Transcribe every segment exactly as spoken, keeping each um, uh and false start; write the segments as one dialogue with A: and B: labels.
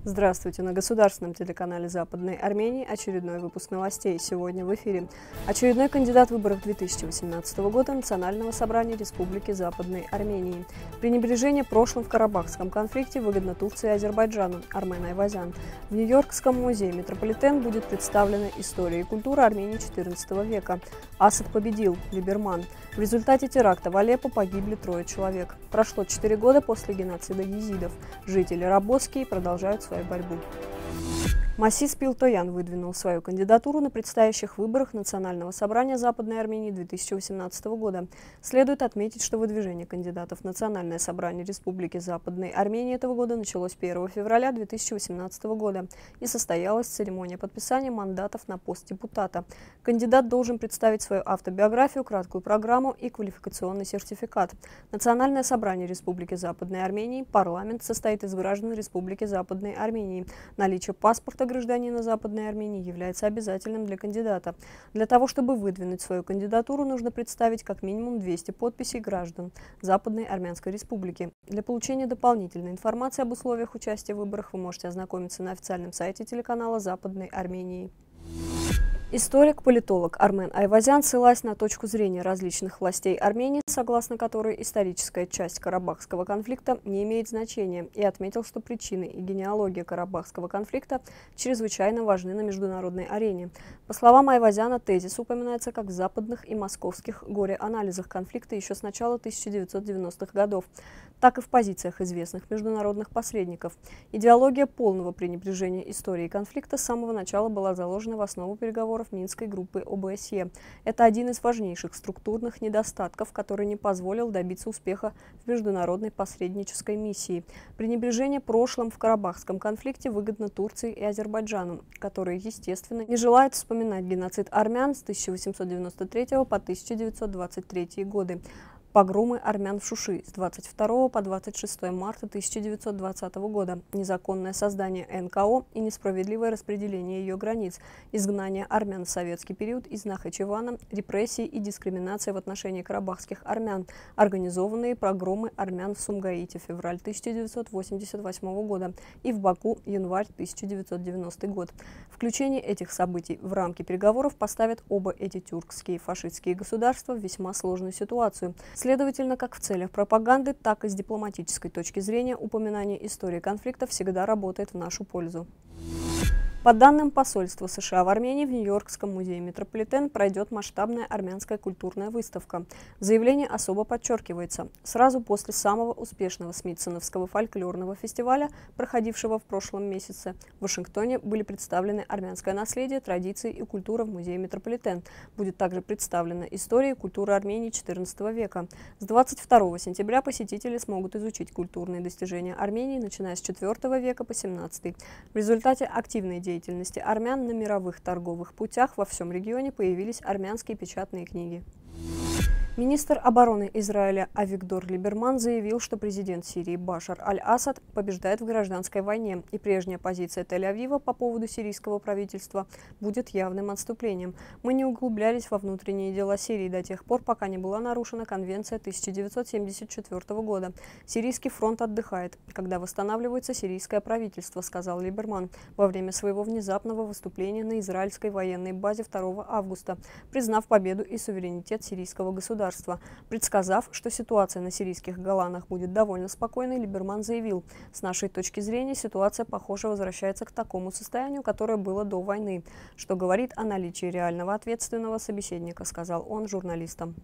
A: Здравствуйте! На государственном телеканале Западной Армении очередной выпуск новостей. Сегодня в эфире. Очередной кандидат в выборах две тысячи восемнадцатого года Национального собрания Республики Западной Армении. Пренебрежение прошлым в Карабахском конфликте выгодно Турции и Азербайджану. Армен Айвазян. В Нью-Йоркском музее «Метрополитен» будет представлена история и культура Армении четырнадцатого века. Асад победил. Либерман. В результате теракта в Алеппо погибли трое человек. Прошло четыре года после геноцида езидов. Жители Рабовские продолжают свою борьбу. Масис Пилтоян выдвинул свою кандидатуру на предстоящих выборах Национального собрания Западной Армении две тысячи восемнадцатого года. Следует отметить, что выдвижение кандидатов в Национальное собрание Республики Западной Армении этого года началось первого февраля две тысячи восемнадцатого года и состоялась церемония подписания мандатов на пост депутата. Кандидат должен представить свою автобиографию, краткую программу и квалификационный сертификат. Национальное собрание Республики Западной Армении, парламент, состоит из граждан Республики Западной Армении. Наличие паспорта гражданина Западной Армении является обязательным для кандидата. Для того, чтобы выдвинуть свою кандидатуру, нужно представить как минимум двести подписей граждан Западной Армянской Республики. Для получения дополнительной информации об условиях участия в выборах вы можете ознакомиться на официальном сайте телеканала Западной Армении. Историк-политолог Армен Айвазян, ссылаясь на точку зрения различных властей Армении, согласно которой историческая часть Карабахского конфликта не имеет значения, и отметил, что причины и генеалогия Карабахского конфликта чрезвычайно важны на международной арене. По словам Айвазяна, тезис упоминается как в западных и московских горе-анализах конфликта еще с начала тысяча девятьсот девяностых годов, так и в позициях известных международных посредников. Идеология полного пренебрежения историей конфликта с самого начала была заложена в основу переговоров Минской группы О Бэ Эс Е. Это один из важнейших структурных недостатков, который не позволил добиться успеха в международной посреднической миссии. Пренебрежение прошлым в Карабахском конфликте выгодно Турции и Азербайджану, которые, естественно, не желают вспоминать геноцид армян с тысяча восемьсот девяносто третьего по тысяча девятьсот двадцать третий годы. Погромы армян в Шуши с двадцать второго по двадцать шестое марта тысяча девятьсот двадцатого года, незаконное создание Эн Ка О и несправедливое распределение ее границ, изгнание армян в советский период из Нахичевана, репрессии и дискриминация в отношении карабахских армян, организованные погромы армян в Сумгаите, февраль тысяча девятьсот восемьдесят восьмого года и в Баку, январь тысяча девятьсот девяностый год. Включение этих событий в рамки переговоров поставит оба эти тюркские фашистские государства в весьма сложную ситуацию. Следовательно, как в целях пропаганды, так и с дипломатической точки зрения упоминание истории конфликта всегда работает в нашу пользу. По данным посольства США в Армении, в Нью-Йоркском музее «Метрополитен» пройдет масштабная армянская культурная выставка. В заявлении особо подчеркивается, сразу после самого успешного Смитсоновского фольклорного фестиваля, проходившего в прошлом месяце, в Вашингтоне были представлены армянское наследие, традиции и культура в музее «Метрополитен». Будет также представлена история и культура Армении четырнадцатого века. С двадцать второго сентября посетители смогут изучить культурные достижения Армении, начиная с четвёртого века по семнадцатый. В результате активной деятельности деятельности армян на мировых торговых путях во всем регионе появились армянские печатные книги. Министр обороны Израиля Авигдор Либерман заявил, что президент Сирии Башар аль-Асад побеждает в гражданской войне, и прежняя позиция Тель-Авива по поводу сирийского правительства будет явным отступлением. Мы не углублялись во внутренние дела Сирии до тех пор, пока не была нарушена Конвенция тысяча девятьсот семьдесят четвёртого года. Сирийский фронт отдыхает, когда восстанавливается сирийское правительство, сказал Либерман во время своего внезапного выступления на израильской военной базе второго августа, признав победу и суверенитет сирийского государства. Предсказав, что ситуация на сирийских Голанах будет довольно спокойной, Либерман заявил, с нашей точки зрения ситуация, похоже, возвращается к такому состоянию, которое было до войны, что говорит о наличии реального ответственного собеседника, сказал он журналистам.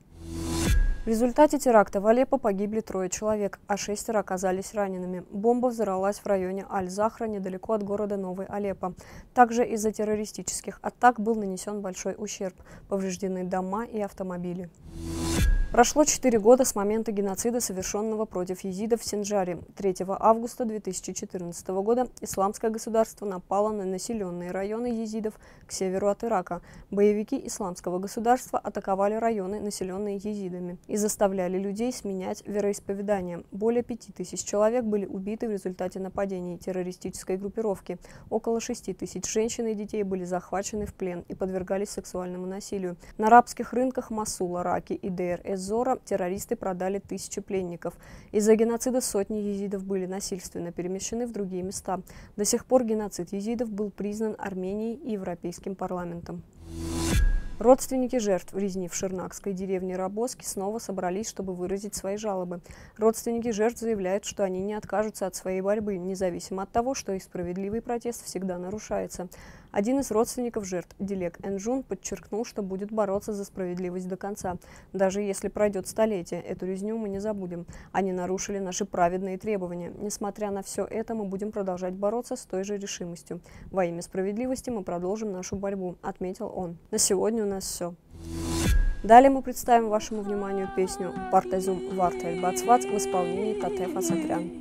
A: В результате теракта в Алеппо погибли трое человек, а шестеро оказались ранеными. Бомба взорвалась в районе Аль-Захра, недалеко от города Новый Алеппо. Также из-за террористических атак был нанесен большой ущерб, повреждены дома и автомобили. Прошло четыре года с момента геноцида, совершенного против езидов в Синджаре. третьего августа две тысячи четырнадцатого года исламское государство напало на населенные районы езидов к северу от Ирака. Боевики исламского государства атаковали районы, населенные езидами, и заставляли людей сменять вероисповедание. Более пяти тысяч человек были убиты в результате нападений террористической группировки. Около шести тысяч женщин и детей были захвачены в плен и подвергались сексуальному насилию. На арабских рынках Мосула, Раки и Дейр-эз Дейр-эз-Зора террористы продали тысячи пленников. Из-за геноцида сотни езидов были насильственно перемещены в другие места. До сих пор геноцид езидов был признан Арменией и Европейским парламентом. Родственники жертв резни в ширнакской деревне Рабоски снова собрались, чтобы выразить свои жалобы. Родственники жертв заявляют, что они не откажутся от своей борьбы, независимо от того, что их справедливый протест всегда нарушается. Один из родственников жертв, Дилек Энжун, подчеркнул, что будет бороться за справедливость до конца. Даже если пройдет столетие, эту резню мы не забудем. Они нарушили наши праведные требования. Несмотря на все это, мы будем продолжать бороться с той же решимостью. Во имя справедливости мы продолжим нашу борьбу, отметил он. На сегодня у нас все. Далее мы представим вашему вниманию песню «Партезум Вартель Бацвац» в исполнении Татеф Асатрян.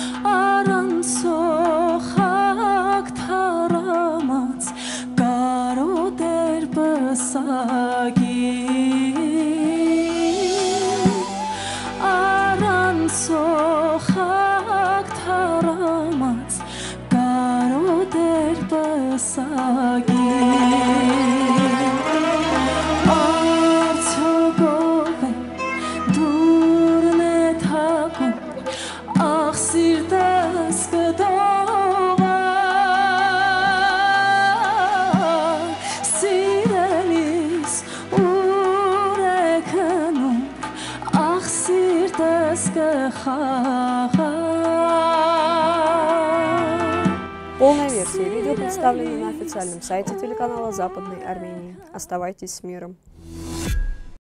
A: Полная версия видео представлена на официальном сайте телеканала Западной Армении. Оставайтесь с миром.